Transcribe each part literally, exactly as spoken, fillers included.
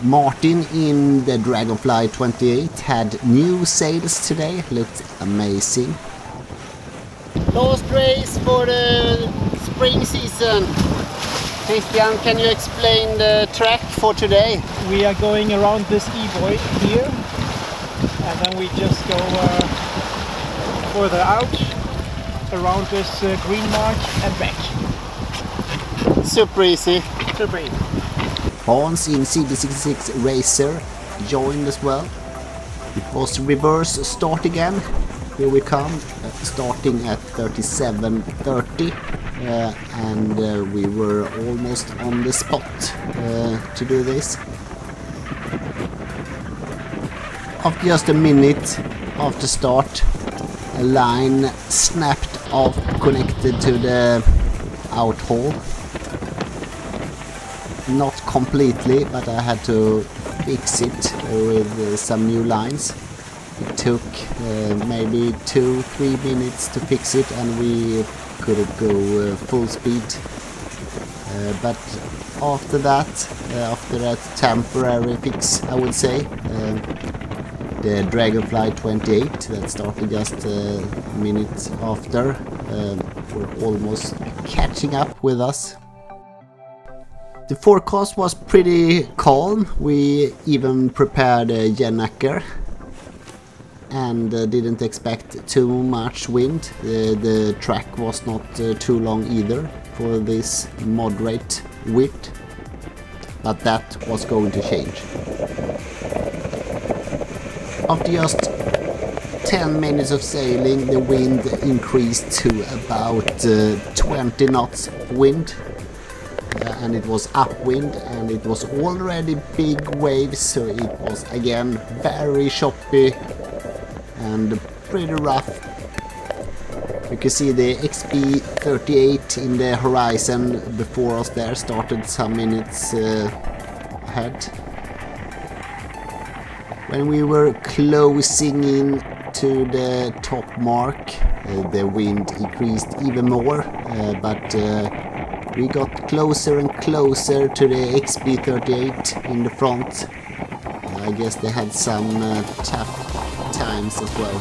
Martin in the Dragonfly twenty-eight had new sails today, looked amazing. Last race for the spring season. Christian, can you explain the track for today? We are going around this E-buoy here, and then we just go uh, further out around this uh, green mark and back. Super easy. Super easy. Hans in C B sixty-six Racer joined as well. It was reverse start again. Here we come, uh, starting at thirty-seven thirty, uh, and uh, we were almost on the spot uh, to do this. After just a minute after start, a line snapped off, connected to the out haul. Not completely, but I had to fix it with uh, some new lines. It took uh, maybe two, three minutes to fix it, and we couldn't go uh, full speed. Uh, but after that, uh, after that temporary fix, I would say, uh, the Dragonfly twenty-eight that started just a minute after uh, were almost catching up with us. The forecast was pretty calm. We even prepared a Jennaker and uh, didn't expect too much wind. Uh, the track was not uh, too long either for this moderate width, but that was going to change. After just ten minutes of sailing, the wind increased to about uh, twenty knots wind. Uh, and it was upwind, and it was already big waves, so it was again very choppy and pretty rough. You can see the X P thirty-eight in the horizon before us there, started some minutes uh, ahead. When we were closing in to the top mark, uh, the wind increased even more, uh, but uh, we got closer and closer to the X P thirty-eight in the front. Uh, I guess they had some uh, tough times as well.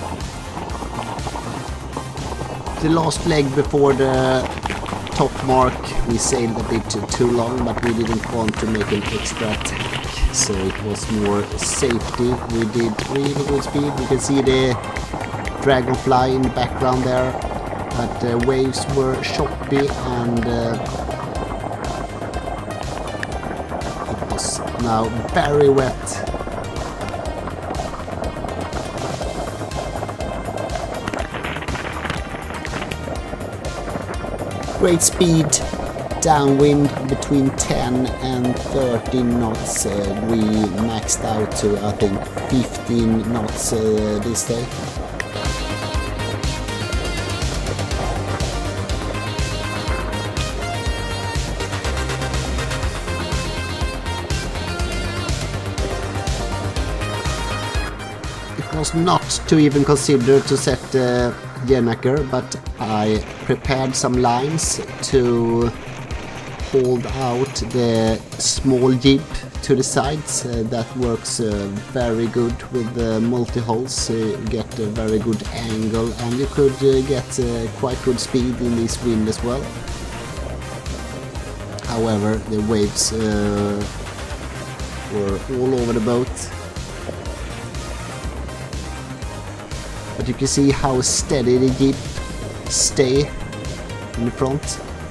The last leg before the top mark, we sailed a bit too long, but we didn't want to make an extra attack, so it was more safety. We did really good speed. You can see the Dragonfly in the background there. But the waves were choppy, and uh, it was now very wet. Great speed, downwind between ten and thirteen knots. Uh, we maxed out to, I think, fifteen knots uh, this day. Was not to even consider to set the uh, Jennaker, but I prepared some lines to hold out the small jib to the sides. Uh, that works uh, very good with the multi-hulls. Uh, you get a very good angle, and you could uh, get uh, quite good speed in this wind as well. However, the waves uh, were all over the boat. But you can see how steady the jib stay in the front.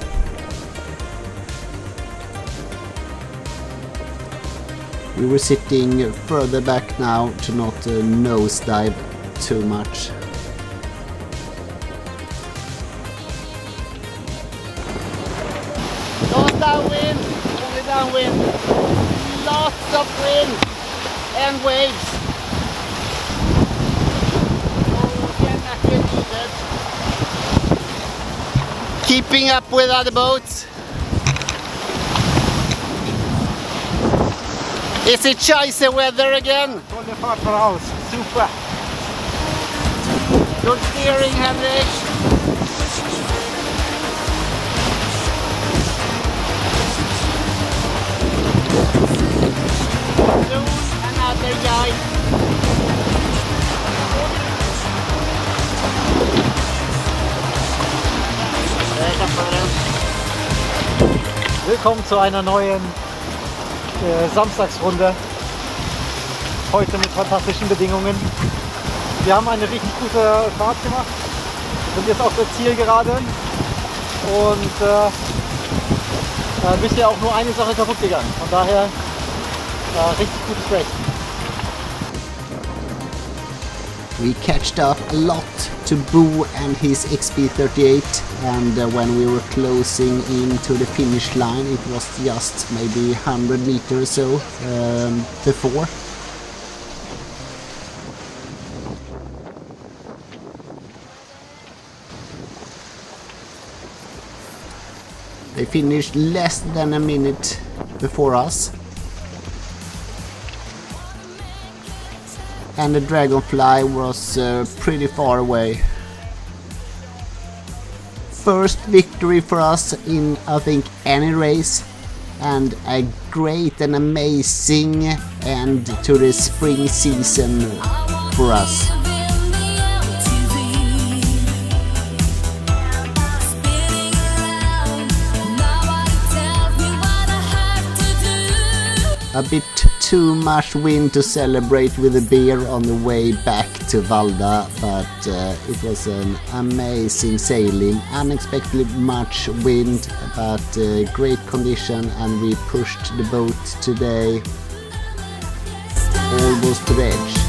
We were sitting further back now to not uh, nosedive too much. No downwind, only downwind. Lots of wind and waves. Keeping up with other boats. Is it chasey weather again? twenty-five per hour, super. Good steering, Henrik. willkommen zu einer neuen äh, Samstagsrunde. Heute mit fantastischen Bedingungen. Wir haben eine richtig gute Fahrt gemacht, sind jetzt auf der Zielgerade und äh, da ist ja auch nur eine Sache kaputt gegangen. Von daher äh, richtig gutes Race. We catched up a lot to Bo and his X B thirty-eight, and uh, when we were closing into the finish line it was just maybe one hundred meters or so um, before. They finished less than a minute before us. And the Dragonfly was uh, pretty far away. First victory for us in, I think, any race, and a great and amazing end to the spring season for us. A bit too much wind to celebrate with a beer on the way back to Valda, but uh, it was an amazing sailing. Unexpectedly much wind, but uh, great condition, and we pushed the boat today almost to the edge.